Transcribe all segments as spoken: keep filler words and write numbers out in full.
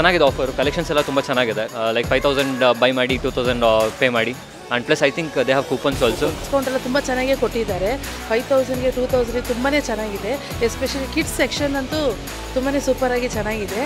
ಚೆನ್ನಾಗಿದೆ offer, collections ಎಲ್ಲ ತುಂಬ ಚೆನ್ನಾಗಿದೆ. ಲೈಕ್ ಫೈವ್ ತೌಸಂಡ್ ಬೈ ಮಾಡಿ ಟೂ ತೌಸಂಡ್ ಪೇ ಮಾಡಿ. And plus I think they have coupons also. Discount ಎಲ್ಲ ತುಂಬ ಚೆನ್ನಾಗೇ ಕೊಟ್ಟಿದ್ದಾರೆ. ಫೈವ್ ತೌಸಂಡ್ಗೆ ಟೂ ತೌಸಂಡ್ಗೆ ತುಂಬಾ ಚೆನ್ನಾಗಿದೆ. ಎಸ್ಪೆಷಲಿ ಕಿಡ್ಸ್ ಸೆಕ್ಷನ್ ಅಂತೂ ತುಂಬಾ ಸೂಪರಾಗಿ ಚೆನ್ನಾಗಿದೆ.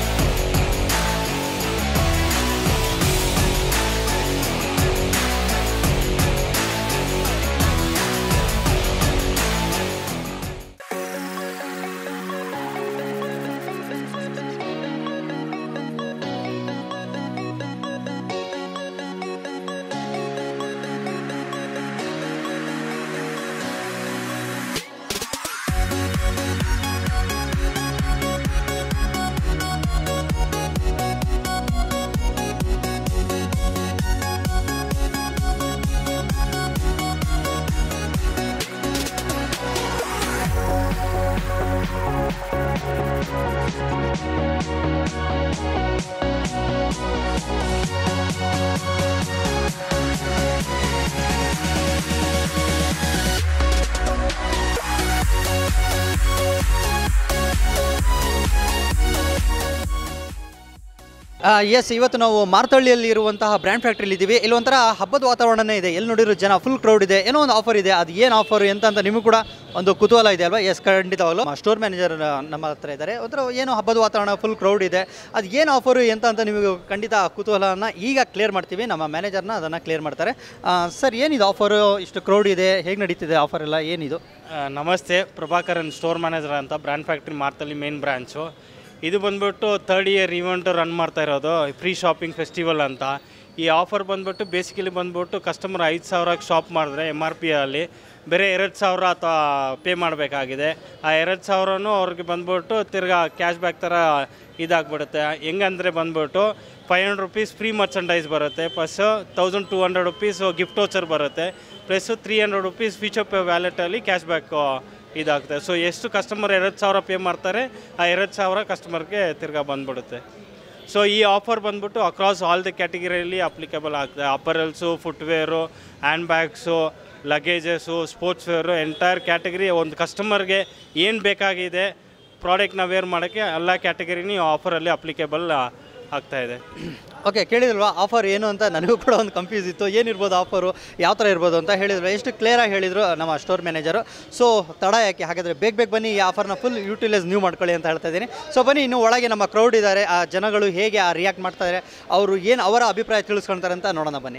ಎಸ್, ಇವತ್ತು ನಾವು ಮಾರ್ತಳ್ಳಿಯಲ್ಲಿ ಇರುವಂತಹ ಬ್ರ್ಯಾಂಡ್ ಫ್ಯಾಕ್ಟ್ರಿಲಿ ಇದ್ದೀವಿ. ಇಲ್ಲಿ ಒಂಥರ ಹಬ್ಬದ ವಾತಾವರಣನೇ ಇದೆ. ಎಲ್ಲಿ ನೋಡಿರೋ ಜನ ಫುಲ್ ಕ್ರೌಡ್ ಇದೆ. ಏನೋ ಒಂದು ಆಫರ್ ಇದೆ, ಅದು ಏನು ಆಫರ್ ಎಂತ ಅಂತ ನಿಮಗೂ ಕೂಡ ಒಂದು ಕುತೂಹಲ ಇದೆ ಅಲ್ವಾ? ಎಸ್, ಖಂಡಿತವಾಗಲು ಸ್ಟೋರ್ ಮ್ಯಾನೇಜರ್ ನಮ್ಮ ಹತ್ರ ಇದ್ದಾರೆ. ಒಂಥರ ಏನೋ ಹಬ್ಬದ ವಾತಾವರಣ, ಫುಲ್ ಕ್ರೌಡ್ ಇದೆ, ಅದು ಏನು ಆಫರು ಎಂತ ಅಂತ ನಿಮಗೆ ಖಂಡಿತ ಕುತೂಹಲನ ಈಗ ಕ್ಲಿಯರ್ ಮಾಡ್ತೀವಿ. ನಮ್ಮ ಮ್ಯಾನೇಜರ್ನ ಅದನ್ನು ಕ್ಲಿಯರ್ ಮಾಡ್ತಾರೆ. ಸರ್, ಏನಿದು ಆಫರು? ಇಷ್ಟು ಕ್ರೌಡ್ ಇದೆ, ಹೇಗೆ ನಡೀತಿದೆ ಆಫರ್ ಎಲ್ಲ, ಏನಿದು? ನಮಸ್ತೆ, ಪ್ರಭಾಕರನ್ ಸ್ಟೋರ್ ಮ್ಯಾನೇಜರ್ ಅಂತ, brand factory Marathahalli main branch. ಇದು ಬಂದ್ಬಿಟ್ಟು ಥರ್ಡ್ ಇಯರ್ ಇವೆಂಟು ರನ್ ಮಾಡ್ತಾ ಇರೋದು, ಫ್ರೀ ಶಾಪಿಂಗ್ ಫೆಸ್ಟಿವಲ್ ಅಂತ. ಈ ಆಫರ್ ಬಂದ್ಬಿಟ್ಟು ಬೇಸಿಕಲಿ ಬಂದ್ಬಿಟ್ಟು ಕಸ್ಟಮರ್ ಐದು ಸಾವಿರಕ್ಕೆ ಶಾಪ್ ಮಾಡಿದ್ರೆ ಎಮ್ ಆರ್ ಪಿ ಅಲ್ಲಿ ಬೇರೆ ಎರಡು ಸಾವಿರ ಅಥವಾ ಪೇ ಮಾಡಬೇಕಾಗಿದೆ. ಆ ಎರಡು ಸಾವಿರನೂ ಅವ್ರಿಗೆ ಬಂದ್ಬಿಟ್ಟು ತಿರ್ಗಾ ಕ್ಯಾಶ್ ಬ್ಯಾಕ್ ಥರ ಇದಾಗ್ಬಿಡುತ್ತೆ. ಹೆಂಗಂದರೆ ಬಂದ್ಬಿಟ್ಟು five hundred rupees free merchandise ಬರುತ್ತೆ, plus thousand two hundred rupees gift voucher ಬರುತ್ತೆ, plus three hundred rupees future pay ವ್ಯಾಲೆಟಲ್ಲಿ ಕ್ಯಾಶ್ ಬ್ಯಾಕ್ ಇದಾಗ್ತದೆ. ಸೊ ಎಷ್ಟು ಕಸ್ಟಮರ್ ಎರಡು ಸಾವಿರ ಪೇ ಮಾಡ್ತಾರೆ, ಆ ಎರಡು ಸಾವಿರ ಕಸ್ಟಮರ್ಗೆ ತಿರ್ಗಾ ಬಂದ್ಬಿಡುತ್ತೆ. ಸೊ ಈ ಆಫರ್ ಬಂದ್ಬಿಟ್ಟು ಅಕ್ರಾಸ್ ಆಲ್ ದಿ ಕ್ಯಾಟಗಿರಿಯಲ್ಲಿ ಅಪ್ಲಿಕೇಬಲ್ ಆಗ್ತದೆ. Apparels, footwear, handbags, luggages, sports wear, entire category ಒಂದು ಕಸ್ಟಮರ್ಗೆ ಏನು ಬೇಕಾಗಿದೆ ಪ್ರಾಡಕ್ಟ್ನ ವೇರ್ ಮಾಡೋಕ್ಕೆ ಎಲ್ಲ ಕ್ಯಾಟಗರಿನೂ ಆಫರಲ್ಲಿ ಅಪ್ಲಿಕೇಬಲ್ ಆಗ್ತಾಯಿದೆ. ಓಕೆ, ಕೇಳಿದ್ರಲ್ವಾ ಆಫರ್ ಏನು ಅಂತ? ನನಗೂ ಕೂಡ ಒಂದು ಕನ್ಫ್ಯೂಸ್ ಇತ್ತು, ಏನಿರ್ಬೋದು ಆಫರು, ಯಾವ ಥರ ಇರ್ಬೋದು ಅಂತ ಹೇಳಿದ್ರು. ಎಷ್ಟು ಕ್ಲಿಯರಾಗಿ ಹೇಳಿದರು ನಮ್ಮ ಸ್ಟೋರ್ ಮ್ಯಾನೇಜರು. ಸೊ ತಡ ಯಾಕೆ, ಹಾಗಾದರೆ ಬೇಗ ಬೇಗ ಬನ್ನಿ, ಈ ಆಫರ್ನ ಫುಲ್ ಯೂಟಿಲೈಸ್ ನೀವು ಮಾಡ್ಕೊಳ್ಳಿ ಅಂತ ಹೇಳ್ತಾ ಇದ್ದೀನಿ. ಸೊ ಬನ್ನಿ, ಇನ್ನು ಒಳಗೆ ನಮ್ಮ ಕ್ರೌಡ್ ಇದ್ದಾರೆ, ಆ ಜನಗಳು ಹೇಗೆ ಆ ರಿಯಾಕ್ಟ್ ಮಾಡ್ತಾರೆ, ಅವರು ಏನು ಅವರ ಅಭಿಪ್ರಾಯ ತಿಳಿಸ್ಕೊಳ್ತಾರೆ ಅಂತ ನೋಡೋಣ ಬನ್ನಿ.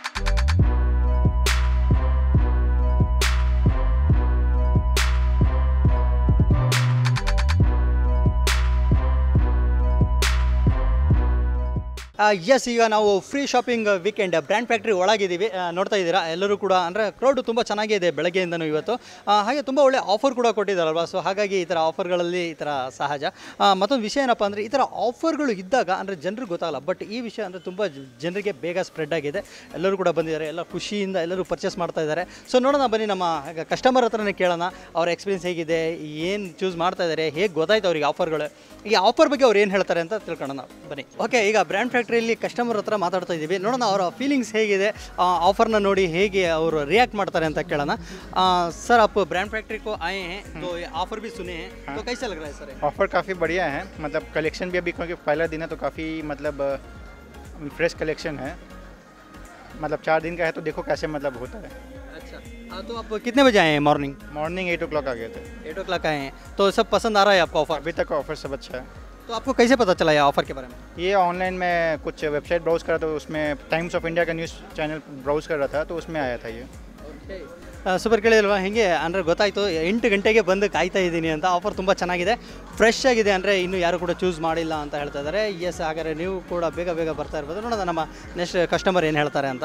ಎಸ್, ಈಗ ನಾವು free shopping weekend brand factory ಒಳಗಿದ್ದೀವಿ. ನೋಡ್ತಾ ಇದ್ದೀರಾ ಎಲ್ಲರೂ ಕೂಡ, ಅಂದರೆ ಕ್ರೌಡ್ ತುಂಬ ಚೆನ್ನಾಗೇ ಇದೆ ಬೆಳಗ್ಗೆಯಿಂದನೂ ಇವತ್ತು. ಹಾಗೆ ತುಂಬ ಒಳ್ಳೆ ಆಫರ್ ಕೂಡ ಕೊಟ್ಟಿದ್ದಾರಲ್ವ. ಸೊ ಹಾಗಾಗಿ ಈ ಥರ ಆಫರ್ಗಳಲ್ಲಿ ಈ ಥರ ಸಹಜ. ಮತ್ತೊಂದು ವಿಷಯ ಏನಪ್ಪ ಅಂದರೆ, ಈ ಥರ ಆಫರ್ಗಳು ಇದ್ದಾಗ ಅಂದರೆ ಜನರಿಗೆ ಗೊತ್ತಾಗಲ್ಲ, ಬಟ್ ಈ ವಿಷಯ ಅಂದರೆ ತುಂಬ ಜನರಿಗೆ ಬೇಗ ಸ್ಪ್ರೆಡ್ ಆಗಿದೆ. ಎಲ್ಲರೂ ಕೂಡ ಬಂದಿದ್ದಾರೆ, ಎಲ್ಲ ಖುಷಿಯಿಂದ ಎಲ್ಲರೂ ಪರ್ಚೇಸ್ ಮಾಡ್ತಾ ಇದ್ದಾರೆ. ಸೊ ನೋಡೋಣ ಬನ್ನಿ, ನಮ್ಮ ಕಸ್ಟಮರ್ ಹತ್ರನೇ ಕೇಳೋಣ ಅವ್ರ ಎಕ್ಸ್ಪೀರಿಯನ್ಸ್ ಹೇಗಿದೆ, ಏನು ಚೂಸ್ ಮಾಡ್ತಾ ಇದ್ದಾರೆ, ಹೇಗೆ ಗೊತ್ತಾಯ್ತು ಅವ್ರಿಗೆ ಆಫರ್ಗಳು, ಈ ಆಫರ್ ಬಗ್ಗೆ ಅವ್ರು ಏನು ಹೇಳ್ತಾರೆ ಅಂತ ತಿಳ್ಕೊಳ್ಳೋಣ ಬನ್ನಿ. ಓಕೆ, ಈಗ ಬ್ರ್ಯಾಂಡ್ ಫ್ಯಾಕ್ಟ್ರಿಯಲ್ಲಿ ಕಸ್ಟಮರ್ ಹತ್ರ ಮಾತಾಡ್ತಾ ಇದ್ದೀವಿ. ನೋಡೋಣ ಅವರ ಫೀಲಿಂಗ್ಸ್ ಹೇಗಿದೆ, ಆಫರ್ನ ನೋಡಿ ಹೇಗೆ ಅವರು ರಿಯಾಕ್ಟ್ ಮಾಡ್ತಾರೆ ಅಂತ ಕೇಳೋಣ. सर आप ब्रांड फैक्ट्री को आए हैं तो ये ऑफर भी सुने हैं, हाँ। तो कैसा लग रहा है सर? ऑफर काफ़ी बढ़िया है, मतलब कलेक्शन भी अभी क्योंकि पहला दिन है तो काफ़ी मतलब फ्रेश कलेक्शन है. मतलब चार दिन का है तो देखो कैसे मतलब होता है. अच्छा, हाँ, तो आप कितने बजे आए हैं? Morning morning eight o'clock आ गए थे. एट ओ क्लॉक आए हैं, तो सब पसंद आ रहा है आपको ऑफर? अभी तक ऑफर सब अच्छा है. तो आपको कैसे पता चला ये ऑफर के बारे में? ये ऑनलाइन में कुछ वेबसाइट ब्राउज़ करा था, उसमें टाइम्स ऑफ इंडिया का न्यूज़ चैनल ब्राउज़ कर रहा था तो उसमें आया था ये. ಸೂಪರ್, ಕೇಳಿಲ್ವಾ ಹೇಗೆ ಅಂದರೆ ಗೊತ್ತಾಯಿತು. ಎಂಟು ಗಂಟೆಗೆ ಬಂದು ಕಾಯ್ತಾ ಇದ್ದೀನಿ ಅಂತ. ಆಫರ್ ತುಂಬ ಚೆನ್ನಾಗಿದೆ, ಫ್ರೆಶ್ ಆಗಿದೆ, ಅಂದರೆ ಇನ್ನೂ ಯಾರು ಕೂಡ ಚೂಸ್ ಮಾಡಿಲ್ಲ ಅಂತ ಹೇಳ್ತಾ ಇದ್ದಾರೆ. ಎಸ್, ಹಾಗಾದರೆ ನೀವು ಕೂಡ ಬೇಗ ಬೇಗ ಬರ್ತಾ ಇರ್ಬೋದು. ನೋಡೋಣ ನಮ್ಮ ನೆಕ್ಸ್ಟ್ ಕಸ್ಟಮರ್ ಏನು ಹೇಳ್ತಾರೆ ಅಂತ.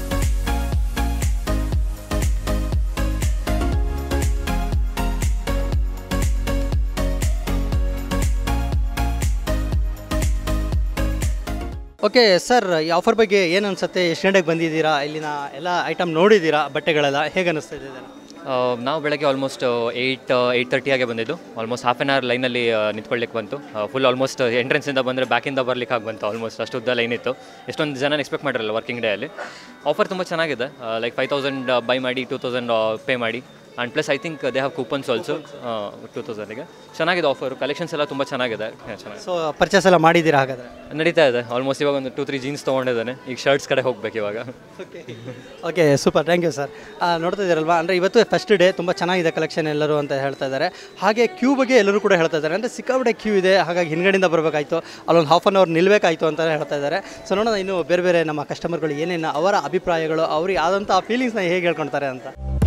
ಓಕೆ ಸರ್, ಈ ಆಫರ್ ಬಗ್ಗೆ ಏನು ಅನಿಸುತ್ತೆ? ಎಷ್ಟು ಗಂಟೆಗೆ ಬಂದಿದ್ದೀರಾ? ಇಲ್ಲಿನ ಎಲ್ಲ ಐಟಮ್ ನೋಡಿದ್ದೀರಾ, ಬಟ್ಟೆಗಳೆಲ್ಲ ಹೇಗೆ ಅನಿಸ್ತಾ ಇದೆ? ನಾವು ಬೆಳಗ್ಗೆ ಆಲ್ಮೋಸ್ಟ್ ಏಯ್ಟ್ ಏಯ್ಟ್ ತರ್ಟಿಯಾಗೆ ಬಂದಿದ್ದು. ಆಲ್ಮೋಸ್ಟ್ ಹಾಫ್ ಆನ್ ಅವರ್ ಲೈನಲ್ಲಿ ನಿಂತ್ಕೊಳ್ಳಿಕ್ಕೆ ಬಂತು. ಫುಲ್ ಆಲ್ಮೋಸ್ಟ್ ಎಂಟ್ರೆನ್ಸಿಂದ ಬಂದರೆ ಬ್ಯಾಕಿಂದ ಬರ್ಲಿಕ್ಕೆ ಆಗಿ ಬಂತು. ಆಲ್ಮೋಸ್ಟ್ ಅಷ್ಟು ಉದ್ದ ಲೈನ್ ಇತ್ತು. ಎಷ್ಟೊಂದು ಜನ ಎಕ್ಸ್ಪೆಕ್ಟ್ ಮಾಡಿರಲ್ಲ ವರ್ಕಿಂಗ್ ಡೇ ಅಲ್ಲಿ. ಆಫರ್ ತುಂಬ ಚೆನ್ನಾಗಿದೆ. ಲೈಕ್ ಫೈವ್ ತೌಸಂಡ್ ಬೈ ಮಾಡಿ ಟೂ ತೌಸಂಡ್ ಪೇ ಮಾಡಿ and plus I think they have coupons also two ತೌಸಂಡಿಗೆ ಚೆನ್ನಾಗಿದೆ ಆಫರು, ಕಲೆಕ್ಷನ್ಸ್ ಎಲ್ಲ ತುಂಬ ಚೆನ್ನಾಗಿದೆ. ಚೆನ್ನಾಗಿದೆ. ಸೊ ಪರ್ಚೇಸ್ ಎಲ್ಲ ಮಾಡಿದ್ದೀರಾ ಹಾಗಾದರೆ? ನಡೀತಾ ಇದೆ ಆಲ್ಮೋಸ್ಟ್. ಇವಾಗ ಒಂದು ಟೂ ತ್ರೀ ಜೀನ್ಸ್ ತೊಗೊಂಡಿದ್ದಾನೆ, ಈಗ ಶರ್ಟ್ಸ್ ಕಡೆ ಹೋಗ್ಬೇಕು ಇವಾಗ. Okay super, thank you sir. ನೋಡ್ತಾ ಇದ್ದೀರಲ್ವಾ, ಅಂದರೆ ಇವತ್ತು ಫಸ್ಟ್ ಡೇ ತುಂಬ ಚೆನ್ನಾಗಿದೆ ಕಲೆಕ್ಷನ್ ಎಲ್ಲರೂ ಅಂತ ಹೇಳ್ತಾ ಇದ್ದಾರೆ. ಹಾಗೆ ಕ್ಯೂ ಬಗ್ಗೆ ಎಲ್ಲರೂ ಕೂಡ ಹೇಳ್ತಾ ಇದ್ದಾರೆ, ಅಂದರೆ ಸಿಕ್ಕಾಪಟ್ಟೆ ಕ್ಯೂ ಇದೆ, ಹಾಗಾಗಿ ಹಿಂದ್ಗಡೆಯಿಂದ ಬರಬೇಕಾಯ್ತು, ಅಲ್ಲೊಂದು ಹಾಫ್ ಆನ್ ಅವರ್ ನಿಲ್ಲಬೇಕಾಯ್ತು ಅಂತ ಹೇಳ್ತಾ ಇದ್ದಾರೆ. ಸೊ ನೋಡೋಣ ಇನ್ನು ಬೇರೆ ಬೇರೆ ನಮ್ಮ ಕಸ್ಟಮರ್ಗಳು ಏನೇನು ಅವರ ಅಭಿಪ್ರಾಯಗಳು, ಅವ್ರಿಗೆ ಆದಂಥ ಫೀಲಿಂಗ್ಸ್ನ ಹೇಗೆ ಹೇಳ್ಕೊಳ್ತಾರೆ ಅಂತ.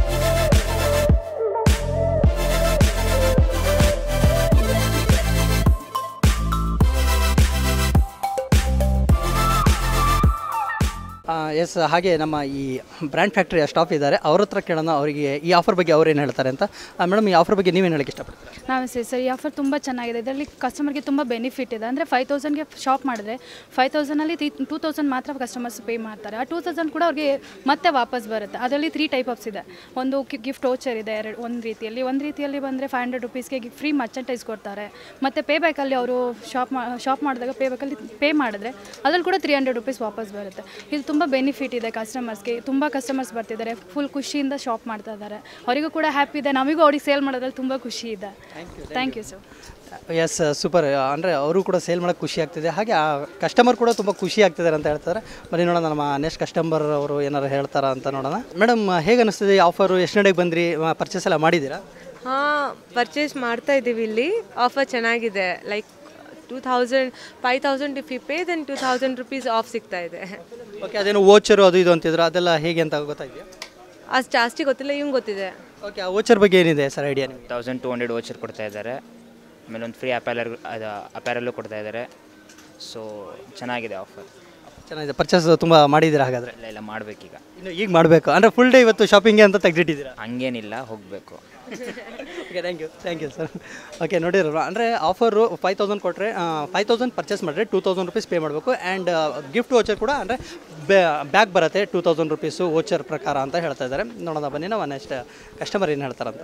ಎಸ್, ಹಾಗೆ ನಮ್ಮ ಈ ಬ್ರ್ಯಾಂಡ್ ಫ್ಯಾಕ್ಟ್ರಿಯ ಸ್ಟಾಫ್ ಇದ್ದಾರೆ, ಅವ್ರ ಹತ್ರ ಕೇಳೋಣ ಅವರಿಗೆ ಈ ಆಫರ್ ಬಗ್ಗೆ ಅವ್ರು ಏನು ಹೇಳ್ತಾರೆ ಅಂತ. ಮೇಡಮ್, ಈ ಆಫರ್ ಬಗ್ಗೆ ನೀವೇನು ಹೇಳಕ್ಕೆ ಇಷ್ಟಪಡ್ತೀರಾ? ನಮಸ್ತೆ ಸರ್, ಈ ಆಫರ್ ತುಂಬ ಚೆನ್ನಾಗಿದೆ. ಇದರಲ್ಲಿ ಕಸ್ಟಮರ್ಗೆ ತುಂಬ ಬೆನಿಫಿಟ್ ಇದೆ. ಅಂದರೆ ಫೈವ್ ತೌಸಂಡ್ಗೆ ಶಾಪ್ ಮಾಡಿದ್ರೆ ಫೈವ್ ತೌಸಂಡಲ್ಲಿ ತ್ರೀ ಟೂ ತೌಸಂಡ್ ಮಾತ್ರ ಕಸ್ಟಮರ್ಸ್ ಪೇ ಮಾಡ್ತಾರೆ. ಆ ಟೂ ತೌಸಂಡ್ ಕೂಡ ಅವ್ರಿಗೆ ಮತ್ತೆ ವಾಪಸ್ ಬರುತ್ತೆ. ಅದರಲ್ಲಿ ತ್ರೀ ಟೈಪ್ ಆಫ್ಸ್ ಇದೆ. ಒಂದು ಗಿಫ್ಟ್ ವೋಚರ್ ಇದೆ, ಎರಡು ಒಂದು ರೀತಿಯಲ್ಲಿ ಒಂದು ರೀತಿಯಲ್ಲಿ ಬಂದರೆ ಫೈವ್ ಹಂಡ್ರೆಡ್ ರುಪೀಸ್ಗೆ ಫ್ರೀ ಮರ್ಚೆಂಟೈಸ್ ಕೊಡ್ತಾರೆ. ಮತ್ತು ಪೇ ಬ್ಯಾಕಲ್ಲಿ ಅವರು ಶಾಪ್ ಮಾ ಶಾಪ್ ಮಾಡಿದಾಗ ಪೇ ಬ್ಯಾಕಲ್ಲಿ ಪೇ ಮಾಡಿದ್ರೆ ಅದ್ರಲ್ಲಿ ಕೂಡ ತ್ರೀ ಹಂಡ್ರೆಡ್ ರುಪೀಸ್ ವಾಪಸ್ ಬರುತ್ತೆ. ಇದು ತುಂಬ ಬೆನಿಫಿಟ್ ಇದೆ ಕಸ್ಟಮರ್ಸ್ಗೆ. ತುಂಬ ಕಸ್ಟಮರ್ಸ್ ಬರ್ತಿದ್ದಾರೆ, ಫುಲ್ ಖುಷಿಯಿಂದ ಶಾಪ್ ಮಾಡ್ತಾ ಇದ್ದಾರೆ. ಅವರಿಗೂ ಕೂಡ ಹ್ಯಾಪಿ ಇದೆ, ನಮಗೂ ಅವ್ರಿಗೆ ಸೇಲ್ ಮಾಡೋದ್ರಲ್ಲಿ ತುಂಬ ಖುಷಿ ಇದೆ. Thank you sir. Yes, super. ಅಂದರೆ ಅವರು ಕೂಡ ಸೇಲ್ ಮಾಡೋಕ್ಕೆ ಖುಷಿ ಆಗ್ತಿದೆ, ಹಾಗೆ ಆ ಕಸ್ಟಮರ್ ಕೂಡ ತುಂಬ ಖುಷಿ ಆಗ್ತಿದ್ದಾರೆ ಅಂತ ಹೇಳ್ತಾರೆ. ಬರೀ ನೋಡೋಣ ನಮ್ಮ ನೆಕ್ಸ್ಟ್ ಕಸ್ಟಮರ್ ಅವರು ಏನಾರು ಹೇಳ್ತಾರಾ ಅಂತ ನೋಡೋಣ. ಮೇಡಮ್, ಹೇಗೆ ಅನ್ನಿಸ್ತಿದೆ ಆಫರು? ಎಷ್ಟು ನಡೆಗೆ ಬಂದ್ರಿ, ಪರ್ಚೇಸ್ ಎಲ್ಲ ಮಾಡಿದ್ದೀರಾ? ಹಾಂ, ಪರ್ಚೇಸ್ ಮಾಡ್ತಾ ಇದ್ದೀವಿ. ಇಲ್ಲಿ ಆಫರ್ ಚೆನ್ನಾಗಿದೆ. Like two thousand five thousand if you pay then two thousand rupees off ಸಿಗ್ತಾ ಇದೆ. ಓಕೆ, ಅದೇನು ವೋಚರು ಅದು ಇದು ಅಂತಿದ್ರು, ಅದೆಲ್ಲ ಹೇಗೆ ಅಂತ ಗೊತ್ತಾಇದೆಯಾ? ಅಷ್ಟು ಜಾಸ್ತಿ ಗೊತ್ತಿಲ್ಲ, ಇವಂಗೆ ಗೊತ್ತಿದೆ. ಓಕೆ, ಆ ವೋಚರ್ ಬಗ್ಗೆ ಏನಿದೆ ಸರ್ ಐಡಿಯಾ ನಿಮಗೆ? ತೌಸಂಡ್ ಟು ಹಂಡ್ರೆಡ್ ವೋಚರ್ ಕೊಡ್ತಾ ಇದ್ದಾರೆ. ಆಮೇಲೆ ಒಂದು ಫ್ರೀ ಅಪ್ಯಾರಲ್ ಅದು ಅಪ್ಯಾರಲ್ಲು ಕೊಡ್ತಾ ಇದ್ದಾರೆ. ಸೊ ಚೆನ್ನಾಗಿದೆ ಆಫರ್, ಚೆನ್ನಾಗಿದೆ. ಪರ್ಚೇಸ್ ತುಂಬ ಮಾಡಿದ್ದೀರಾ ಹಾಗಾದರೆ? ಇಲ್ಲ ಇಲ್ಲ ಮಾಡಬೇಕೀಗ, ಇನ್ನು ಈಗ ಮಾಡಬೇಕು. ಅಂದರೆ ಫುಲ್ ಡೇ ಇವತ್ತು ಶಾಪಿಂಗ್ಗೆ ಅಂತ ತೆಗೆದಿಟ್ಟಿದ್ದೀರಾ? ಹಂಗೇನಿಲ್ಲ, ಹೋಗಬೇಕು. Okay, thank you thank you sir. Okay, ನೋಡಿರಲ್ವ, ಅಂದರೆ ಆಫರು ಫೈವ್ ತೌಸಂಡ್ ಕೊಟ್ಟರೆ ಫೈವ್ ತೌಸಂಡ್ ಪರ್ಚೇಸ್ ಮಾಡಿದ್ರೆ ಟೂ ತೌಸಂಡ್ ರುಪೀಸ್ ಪೇ ಮಾಡಬೇಕು. ಆ್ಯಂಡ್ ಗಿಫ್ಟ್ ವೋಚರ್ ಕೂಡ ಅಂದರೆ ಬ್ಯಾಗ್ ಬರುತ್ತೆ ಟೂ ತೌಸಂಡ್ ರುಪೀಸು ವೋಚರ್ ಪ್ರಕಾರ ಅಂತ ಹೇಳ್ತಾ ಇದ್ದಾರೆ. ನೋಡೋಣ ಬನ್ನಿ ನಾವು ನೆಕ್ಸ್ಟ್ ಕಸ್ಟಮರ್ ಏನು ಹೇಳ್ತಾರಂತ.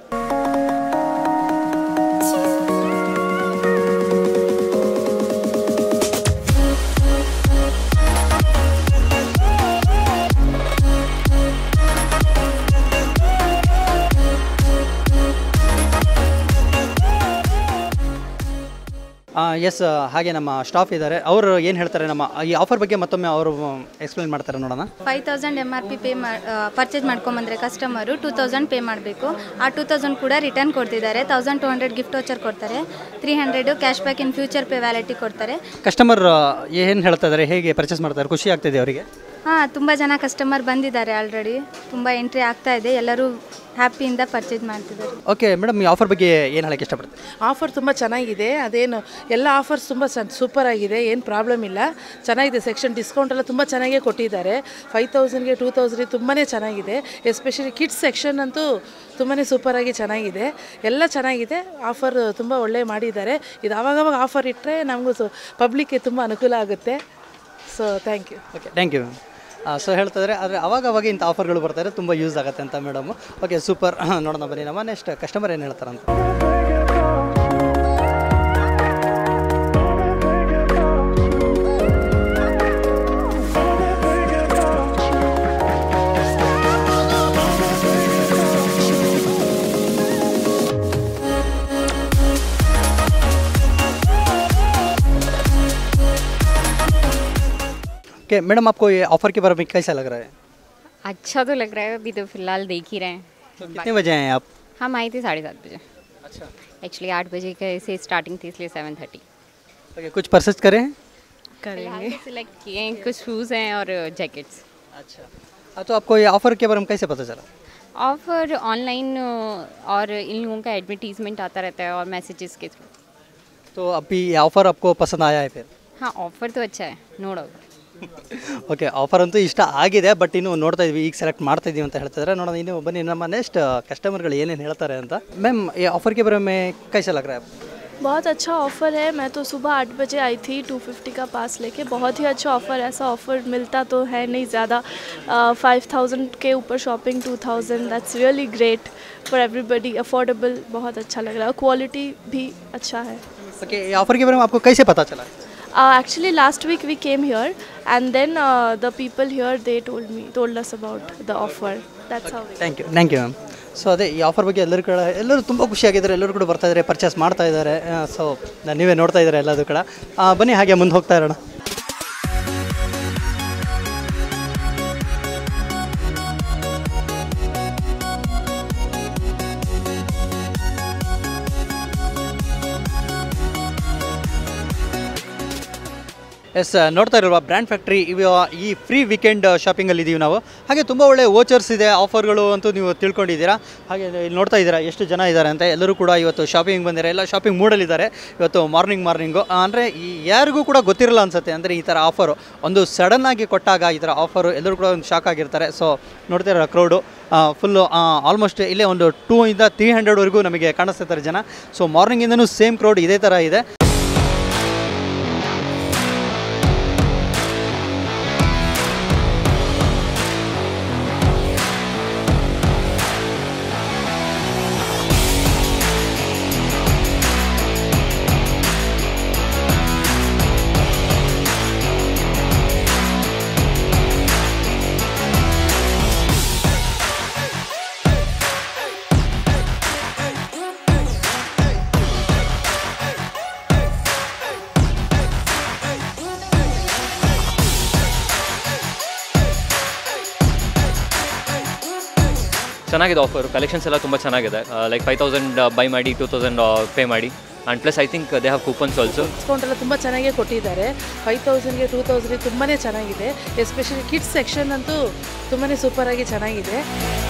ಎಸ್, ಹಾಗೆ ನಮ್ಮ ಸ್ಟಾಫ್ ಇದ್ದಾರೆ, ಅವರು ಏನು ಹೇಳ್ತಾರೆ ನಮ್ಮ ಈ ಆಫರ್ ಬಗ್ಗೆ ಮತ್ತೊಮ್ಮೆ ಅವರು ಎಕ್ಸ್ಪ್ಲೇನ್ ಮಾಡ್ತಾರೆ ನೋಡೋಣ. Five thousand M R P pay ಮಾ ಪರ್ಚೇಸ್ ಮಾಡ್ಕೊಂಬಂದರೆ ಕಸ್ಟಮರು ಟೂ ತೌಸಂಡ್ ಪೇ ಮಾಡಬೇಕು. ಆ ಟೂ ತೌಸಂಡ್ ಕೂಡ ರಿಟರ್ನ್ ಕೊಡ್ತಿದ್ದಾರೆ. Thousand two hundred gift voucher ಕೊಡ್ತಾರೆ. Three hundred cash back in future pay validity ಕೊಡ್ತಾರೆ. ಕಸ್ಟಮರ್ ಏನು ಹೇಳ್ತಾ ಇದ್ದಾರೆ, ಹೇಗೆ ಪರ್ಚೇಸ್ ಮಾಡ್ತಾರೆ, ಖುಷಿ ಆಗ್ತಿದೆ ಅವರಿಗೆ? ಹಾಂ, ತುಂಬ ಜನ ಕಸ್ಟಮರ್ ಬಂದಿದ್ದಾರೆ ಆಲ್ರೆಡಿ. ತುಂಬ ಎಂಟ್ರಿ ಆಗ್ತಾ ಇದೆ, ಎಲ್ಲರೂ ಹ್ಯಾಪಿಯಿಂದ ಪರ್ಚೇಸ್ ಮಾಡ್ತಿದ್ದಾರೆ. ಓಕೆ ಮೇಡಮ್, ಈ ಆಫರ್ ಬಗ್ಗೆ ಏನು ಹೇಳಕ್ಕೆ ಇಷ್ಟಪಡ್ತೀನಿ? ಆಫರ್ ತುಂಬ ಚೆನ್ನಾಗಿದೆ. ಅದೇನು ಎಲ್ಲ ಆಫರ್ಸ್ ತುಂಬ ಸೂಪರ್ ಆಗಿದೆ, ಏನು ಪ್ರಾಬ್ಲಮ್ ಇಲ್ಲ, ಚೆನ್ನಾಗಿದೆ. ಸೆಕ್ಷನ್ ಡಿಸ್ಕೌಂಟ್ ಎಲ್ಲ ತುಂಬ ಚೆನ್ನಾಗೇ ಕೊಟ್ಟಿದ್ದಾರೆ. ಫೈವ್ ತೌಸಂಡ್ಗೆ ಟೂ ತೌಸಂಡ್ಗೆ ತುಂಬಾ ಚೆನ್ನಾಗಿದೆ. ಎಸ್ಪೆಷಲಿ ಕಿಡ್ಸ್ ಸೆಕ್ಷನ್ ಅಂತೂ ತುಂಬಾ ಸೂಪರಾಗಿ ಚೆನ್ನಾಗಿದೆ. ಎಲ್ಲ ಚೆನ್ನಾಗಿದೆ. ಆಫರ್ ತುಂಬ ಒಳ್ಳೆ ಮಾಡಿದ್ದಾರೆ. ಇದು ಆವಾಗವಾಗ ಆಫರ್ ಇಟ್ಟರೆ ನಮಗೂ ಸೊ ಪಬ್ಲಿಕ್ಗೆ ತುಂಬ ಅನುಕೂಲ ಆಗುತ್ತೆ. So thank you. Okay, thank you. So ಹೇಳ್ತಿದ್ದಾರೆ, ಆದರೆ ಅವಾಗ ಅವಾಗ ಇಂಥ ಆಫರ್ಗಳು ಬರ್ತಾರೆ, ತುಂಬ ಯೂಸ್ ಆಗುತ್ತೆ ಅಂತ ಮೇಡಮು. Okay, super. ನೋಡೋಣ ಬನ್ನಿ ನಮ್ಮ ನೆಕ್ಸ್ಟ್ ಕಸ್ಟಮರ್ ಏನು ಹೇಳ್ತಾರಂತ. ओके मैडम, आपको ये ऑफ़र के बारे में कैसा लग रहा है? अच्छा तो लग रहा है, अभी तो फिलहाल देख ही रहे हैं. तो कितने बजे आए आप? हम आए थे साढ़े सात बजे. अच्छा, एक्चुअली आठ बजे के से स्टार्टिंग थी, इसलिए सेवन थर्टी. ओके, कुछ परचेज करें? करेंगे. सिलेक्ट किए हैं, कुछ शूज़ हैं और जैकेट्स. अच्छा, तो आपको ये ऑफ़र के बारे में कैसे पता चला? ऑफ़र ऑनलाइन और इन लोगों का एडवर्टीज़मेंट आता रहता है और मैसेजेस के थ्रू. तो अभी ये ऑफ़र आपको पसंद आया है फिर? हाँ, ऑफ़र तो अच्छा है, नो डाउट. ಓಕೆ, ಆಫರ್ ಅಂತೂ ಇಷ್ಟ ಆಗಿದೆ, ಬಟ್ ಇನ್ನು ನೋಡ್ತಾ ಇದ್ವಿ, ಈಗ ಸೆಲೆಕ್ಟ್ ಮಾಡ್ತಾ ಇದ್ದೀವಿ ಅಂತ ಹೇಳ್ತಿದ್ದಾರೆ. ನೋಡೋಣ ಇನ್ನು ಬನ್ನಿ ನಮ್ಮ ನೆಕ್ಸ್ಟ್ ಕಸ್ಟಮರ್ಗಳು ಏನೇನು ಹೇಳ್ತಾರೆ ಅಂತ. ಮ್ಯಾಮ್, ये ऑफ़र के बारे में कैसा लग रहा है आपको? बहुत अच्छा ऑफ़र है. मैं तो सुबह आठ बजे आई थी टू फिफ्टी का पास लेके. बहुत ही अच्छा ऑफ़र. ऐसा ऑफ़र मिलता तो है नहीं ज़्यादा. फाइव थाउजेंड के ऊपर shopping two thousand, that's really great for everybody. Affordable, बहुत अच्छा लग रहा है. क्वालिटी भी अच्छा है. ओके, ये ऑफ़र के बारे में आपको कैसे पता चला? Uh, actually last week we came here and then uh, the people here they told me told us about the offer. That's how we thank you thank you ma'am. So ಅದೇ ಈ offer ಬಗ್ಗೆ ಎಲ್ಲರೂ ಕೂಡ ಎಲ್ಲರೂ ತುಂಬ ಖುಷಿಯಾಗಿದ್ದಾರೆ, ಎಲ್ಲರೂ ಕೂಡ ಬರ್ತಾ ಇದ್ದಾರೆ, ಪರ್ಚೇಸ್ ಮಾಡ್ತಾ ಇದ್ದಾರೆ. ಸೊ ನೀವೇ ನೋಡ್ತಾ ಇದ್ದಾರೆ ಎಲ್ಲದೂ ಕೂಡ. ಬನ್ನಿ ಹಾಗೆ ಮುಂದೆ ಹೋಗ್ತಾ ಇರೋಣ. ಎಸ್, ನೋಡ್ತಾ ಇರಲ್ವಾ ಬ್ರ್ಯಾಂಡ್ ಫ್ಯಾಕ್ಟ್ರಿ ಇವ ಈ ಫ್ರೀ ವೀಕೆಂಡ್ ಶಾಪಿಂಗಲ್ಲಿ ಇದ್ದೀವಿ ನಾವು. ಹಾಗೆ ತುಂಬ ಒಳ್ಳೆ ವೋಚರ್ಸ್ ಇದೆ, ಆಫರ್ಗಳು ಅಂತೂ ನೀವು ತಿಳ್ಕೊಂಡಿದ್ದೀರಾ. ಹಾಗೆ ಇಲ್ಲಿ ನೋಡ್ತಾ ಇದ್ದೀರಾ ಎಷ್ಟು ಜನ ಇದ್ದಾರೆ ಅಂತ. ಎಲ್ಲರೂ ಕೂಡ ಇವತ್ತು ಶಾಪಿಂಗ್ ಬಂದಿದ್ದಾರೆ, ಎಲ್ಲ ಶಾಪಿಂಗ್ ಮೂಡಲ್ಲಿದ್ದಾರೆ ಇವತ್ತು ಮಾರ್ನಿಂಗ್ ಮಾರ್ನಿಂಗು. ಅಂದರೆ ಈ ಯಾರಿಗೂ ಕೂಡ ಗೊತ್ತಿರಲ್ಲ ಅನಿಸುತ್ತೆ, ಅಂದರೆ ಈ ಥರ ಆಫರು ಒಂದು ಸಡನ್ನಾಗಿ ಕೊಟ್ಟಾಗ ಈ ಥರ ಆಫರು ಎಲ್ಲರೂ ಕೂಡ ಒಂದು ಶಾಕ್ ಆಗಿರ್ತಾರೆ. ಸೊ ನೋಡ್ತಾ ಇರೋ ಕ್ರೌಡು ಫುಲ್ಲು ಆಲ್ಮೋಸ್ಟ್ ಇಲ್ಲೇ ಒಂದು ಟೂ ಇಂದ ತ್ರೀ ಹಂಡ್ರೆಡ್ವರೆಗೂ ನಮಗೆ ಕಾಣಿಸ್ತಿರ್ತಾರೆ ಜನ. ಸೊ ಮಾರ್ನಿಂಗಿಂದನೂ ಸೇಮ್ ಕ್ರೌಡ್ ಇದೇ ಥರ ಇದೆ. ಚೆನ್ನಾಗಿದೆ ಆಫರ್, ಕಲೆಕ್ಷನ್ಸ್ ಎಲ್ಲ ತುಂಬ ಚೆನ್ನಾಗಿದೆ. ಲೈಕ್ ಫೈವ್ ತೌಸಂಡ್ ಬೈ ಮಾಡಿ ಟೂ ತೌಸಂಡ್ ಪೇ ಮಾಡಿ. And plus I think they have coupons also. Discount ಎಲ್ಲ ತುಂಬ ಚೆನ್ನಾಗೇ ಕೊಟ್ಟಿದ್ದಾರೆ. ಫೈವ್ ತೌಸಂಡ್ಗೆ ಟೂ ತೌಸಂಡ್ಗೆ ತುಂಬಾ ಚೆನ್ನಾಗಿದೆ. ಎಸ್ಪೆಷಲಿ ಕಿಡ್ಸ್ ಸೆಕ್ಷನ್ ಅಂತೂ ತುಂಬಾ ಸೂಪರಾಗಿ ಚೆನ್ನಾಗಿದೆ.